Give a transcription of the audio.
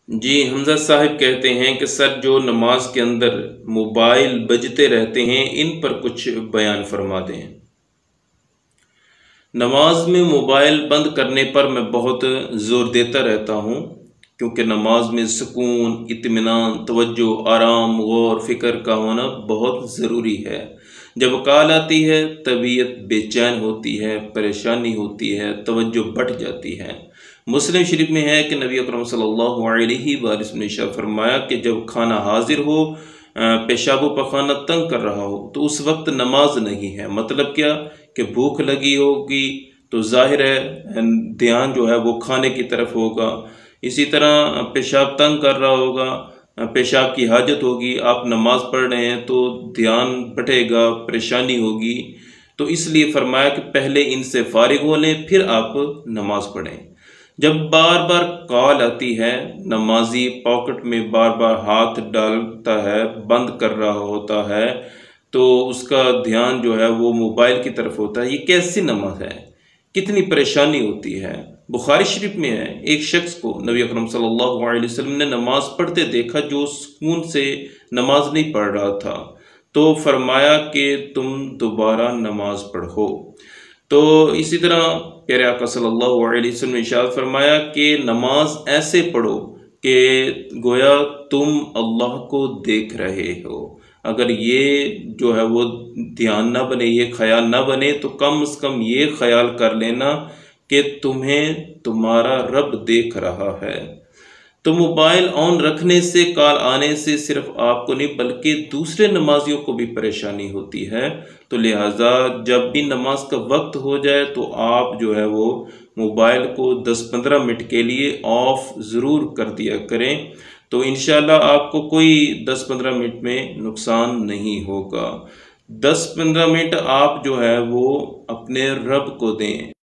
جی حمزہ صاحب کہتے ہیں کہ سر جو نماز کے اندر موبائل بجتے رہتے ہیں ان پر کچھ بیان فرما دیں۔ نماز میں موبائل بند کرنے پر میں بہت زور دیتا رہتا ہوں، کیونکہ نماز میں سکون، اطمینان، توجہ، آرام، غور فکر کا ہونا بہت ضروری ہے۔ جب کال آتی ہے طبیعت بے چین ہوتی ہے، پریشانی ہوتی ہے، توجہ بٹھ جاتی ہے۔ مسلم شریف میں ہے کہ نبی اکرم صلی اللہ علیہ وآلہ وسلم نے ارشاد فرمایا کہ جب کھانا حاضر ہو، پیشاب و پخانہ تنگ کر رہا ہو تو اس وقت نماز نہیں ہے۔ مطلب کیا کہ بھوک لگی ہوگی تو ظاہر ہے دھیان جو ہے وہ کھانے کی طرف ہوگا۔ اسی طرح پیشاب تنگ کر رہا ہوگا، پیشاب کی حاجت ہوگی، آپ نماز پڑھ رہے ہیں تو دھیان بٹے گا، پریشانی ہوگی۔ تو اس لیے فرمایا کہ پہلے ان سے فارغ ہو لیں پھر آپ نماز پڑھیں۔ جب بار بار کال آتی ہے، نمازی پاکٹ میں بار بار ہاتھ ڈالتا ہے، بند کر رہا ہوتا ہے، تو اس کا دھیان جو ہے وہ موبائل کی طرف ہوتا ہے۔ یہ کیسی نماز ہے؟ کتنی پریشانی ہوتی ہے۔ بخاری شریف میں ہے ایک شخص کو نبی اکرم صلی اللہ علیہ وسلم نے نماز پڑھتے دیکھا جو سکون سے نماز نہیں پڑھ رہا تھا، تو فرمایا کہ تم دوبارہ نماز پڑھو۔ تو اسی طرح پیارے آقا صلی اللہ علیہ وسلم نے ارشاد فرمایا کہ نماز ایسے پڑھو کہ گویا تم اللہ کو دیکھ رہے ہو۔ اگر یہ جو ہے وہ دھیان نہ بنے، یہ خیال نہ بنے، تو کم از کم یہ خیال کر لینا کہ تمہیں تمہارا رب دیکھ رہا ہے۔ تو موبائل آن رکھنے سے، کال آنے سے صرف آپ کو نہیں بلکہ دوسرے نمازیوں کو بھی پریشانی ہوتی ہے۔ تو لہٰذا جب بھی نماز کا وقت ہو جائے تو آپ جو ہے وہ موبائل کو 10-15 منٹ کے لیے آف ضرور کر دیا کریں، تو انشاءاللہ آپ کو کوئی 10-15 منٹ میں نقصان نہیں ہوگا۔ 10-15 منٹ آپ جو ہے وہ اپنے رب کو دیں۔